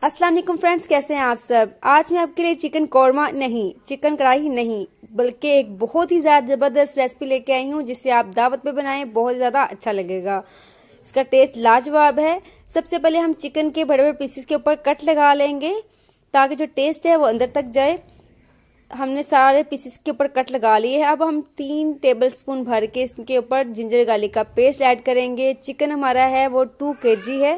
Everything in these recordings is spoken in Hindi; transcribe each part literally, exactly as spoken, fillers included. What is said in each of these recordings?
अस्सलाम वालेकुम फ्रेंड्स, कैसे हैं आप सब। आज मैं आपके लिए चिकन कौरमा नहीं, चिकन कढ़ाई नहीं, बल्कि एक बहुत ही ज्यादा जबरदस्त रेसिपी लेके आई हूँ जिससे आप दावत पे बनाएं, बहुत ज्यादा अच्छा लगेगा। इसका टेस्ट लाजवाब है। सबसे पहले हम चिकन के बड़े बड़े पीसेस के ऊपर कट लगा लेंगे ताकि जो टेस्ट है वो अंदर तक जाए। हमने सारे पीसेस के ऊपर कट लगा लिए है। अब हम तीन टेबल स्पून भर के इसके ऊपर जिंजर गार्लिक का पेस्ट ऐड करेंगे। चिकन हमारा है वो टू के जी है।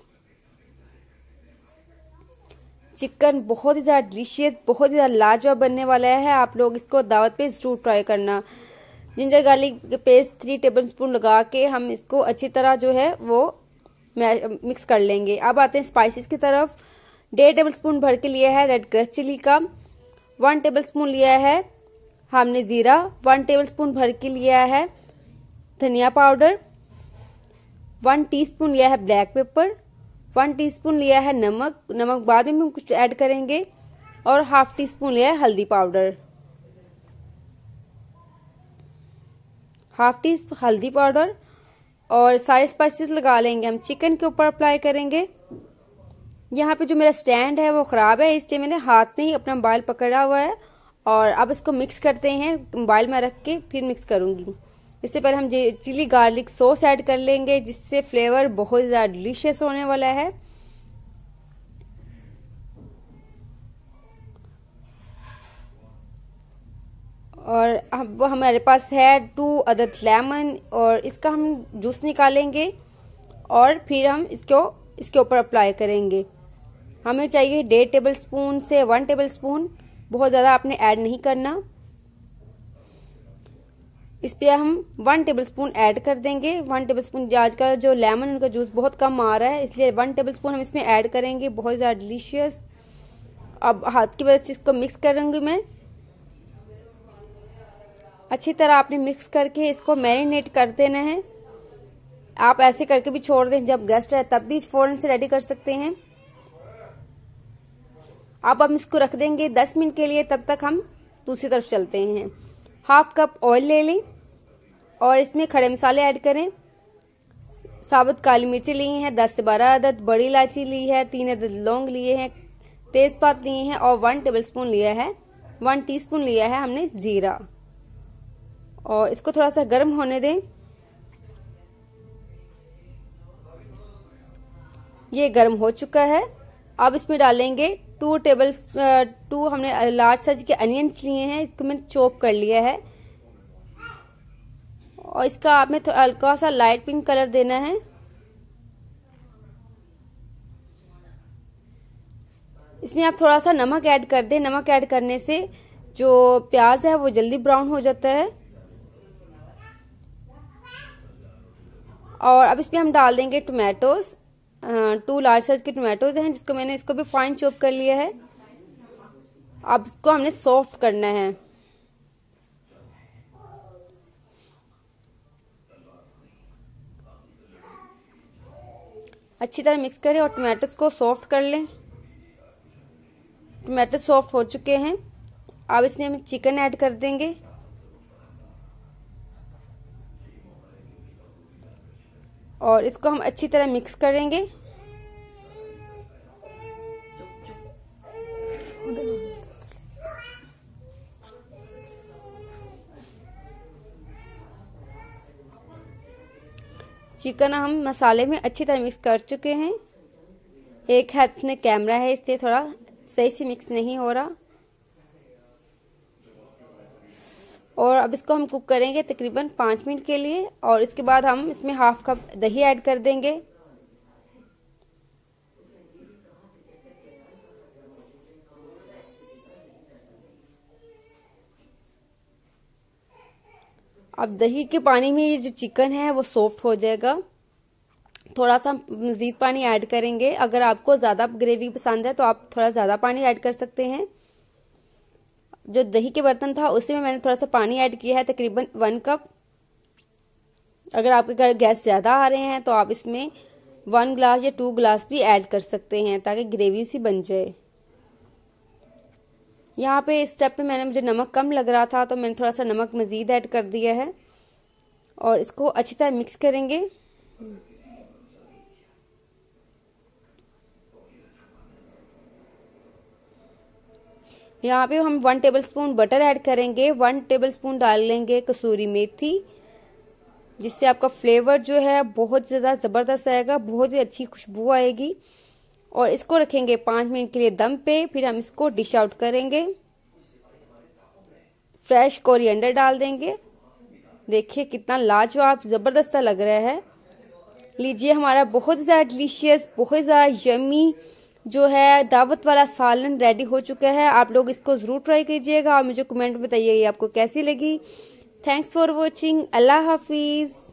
चिकन बहुत ही ज़्यादा डिलीशियस, बहुत ही ज़्यादा लाजवाब बनने वाला है। आप लोग इसको दावत पे ज़रूर ट्राई करना। Ginger garlic paste three tablespoon लगा के हम इसको अच्छी तरह जो है वो मिक्स कर लेंगे। अब आते हैं स्पाइसेस की तरफ। डेढ़ टेबल स्पून भर के लिया है रेड क्रश चिली का। वन टेबल स्पून लिया है हमने ज़ीरा। वन टेबल स्पून भर के लिया है धनिया पाउडर। वन टीस्पून लिया है ब्लैक पेपर। वन टीस्पून लिया है नमक। नमक बाद में हम कुछ ऐड करेंगे। और हाफ टी स्पून लिया है हल्दी पाउडर। हाफ टी हल्दी पाउडर और सारे स्पाइसेस लगा लेंगे। हम चिकन के ऊपर अप्लाई करेंगे। यहाँ पे जो मेरा स्टैंड है वो ख़राब है, इसलिए मैंने हाथ में ही अपना मोबाइल पकड़ा हुआ है। और अब इसको मिक्स करते हैं। मोबाइल में रख के फिर मिक्स करूँगी। इससे पहले हम चिली गार्लिक सॉस ऐड कर लेंगे जिससे फ्लेवर बहुत ज़्यादा डिलीशियस होने वाला है। और अब हमारे पास है टू अदद लेमन और इसका हम जूस निकालेंगे और फिर हम इसको इसके ऊपर अप्लाई करेंगे। हमें चाहिए डेढ़ टेबल स्पून से वन टेबल स्पून, बहुत ज़्यादा आपने ऐड नहीं करना। इस पे हम वन टेबलस्पून ऐड कर देंगे। वन टेबलस्पून आज का जो लेमन उनका जूस बहुत कम आ रहा है, इसलिए वन टेबलस्पून हम इसमें ऐड करेंगे। बहुत ज़्यादा डिलीशियस। अब हाथ की वजह से इसको मिक्स करूँगी मैं। अच्छी तरह आपने मिक्स करके इसको मैरिनेट कर देना है। आप ऐसे करके भी छोड़ दें, जब गेस्ट है तब भी फौरन से रेडी कर सकते हैं। अब हम इसको रख देंगे दस मिनट के लिए। तब तक हम दूसरी तरफ चलते हैं। हाफ कप ऑयल ले लें और इसमें खड़े मसाले ऐड करें। साबुत काली मिर्ची ली हैं दस से बारह अदद, बड़ी इलायची ली है, तीन अदद लौंग लिए हैं, तेजपात लिए हैं और वन टेबलस्पून लिया है वन टीस्पून लिया है हमने जीरा। और इसको थोड़ा सा गर्म होने दें। ये गर्म हो चुका है। अब इसमें डालेंगे टू टेबल टू हमने लार्ज साइज के अनियंस लिए हैं, इसको मैंने चॉप कर लिया है। और इसका आपने हल्का सा लाइट पिंक कलर देना है। इसमें आप थोड़ा सा नमक ऐड कर दें। नमक ऐड करने से जो प्याज है वो जल्दी ब्राउन हो जाता है। और अब इसमें हम डाल देंगे टोमेटोज। टू लार्ज साइज के टोमेटोज हैं जिसको मैंने इसको भी फाइन चॉप कर लिया है। अब इसको हमने सॉफ्ट करना है। अच्छी तरह मिक्स करें और टोमेटोज को सॉफ्ट कर लें। टोमेटो सॉफ्ट हो चुके हैं। अब इसमें हम चिकन ऐड कर देंगे। और इसको हम अच्छी तरह मिक्स करेंगे। चिकन हम मसाले में अच्छी तरह मिक्स कर चुके हैं। एक हाथ में कैमरा है इसलिए थोड़ा सही से मिक्स नहीं हो रहा। और अब इसको हम कुक करेंगे तकरीबन पाँच मिनट के लिए। और इसके बाद हम इसमें हाफ कप दही ऐड कर देंगे। अब दही के पानी में ये जो चिकन है वो सॉफ्ट हो जाएगा। थोड़ा सा मज़ीद पानी ऐड करेंगे। अगर आपको ज़्यादा ग्रेवी पसंद है तो आप थोड़ा ज़्यादा पानी ऐड कर सकते हैं। जो दही के बर्तन था उसी में मैंने थोड़ा सा पानी ऐड किया है, तकरीबन वन कप। अगर आपके घर गैस ज़्यादा आ रहे हैं तो आप इसमें वन ग्लास या टू ग्लास भी ऐड कर सकते हैं ताकि ग्रेवी सी बन जाए। यहाँ पे इस स्टेप पे मैंने मुझे नमक कम लग रहा था तो मैंने थोड़ा सा नमक मज़ीद ऐड कर दिया है। और इसको अच्छी तरह मिक्स करेंगे। यहाँ पे हम वन टेबलस्पून बटर ऐड करेंगे, वन टेबलस्पून डाल लेंगे कसूरी मेथी, जिससे आपका फ्लेवर जो है बहुत ज़्यादा ज़बरदस्त आएगा, बहुत ही अच्छी खुशबू आएगी। और इसको रखेंगे पाँच मिनट के लिए दम पे, फिर हम इसको डिश आउट करेंगे। फ्रेश कोरिएंडर डाल देंगे। देखिए कितना लाजवाब ज़बरदस्त लग रहा है। लीजिए हमारा बहुत ही ज़्यादा डिलीशियस, बहुत ही ज़्यादा यम्मी जो है दावत वाला सालन रेडी हो चुका है। आप लोग इसको ज़रूर ट्राई कीजिएगा और मुझे कमेंट में बताइए आपको कैसी लगी। Thanks for watching. अल्लाह हाफिज़।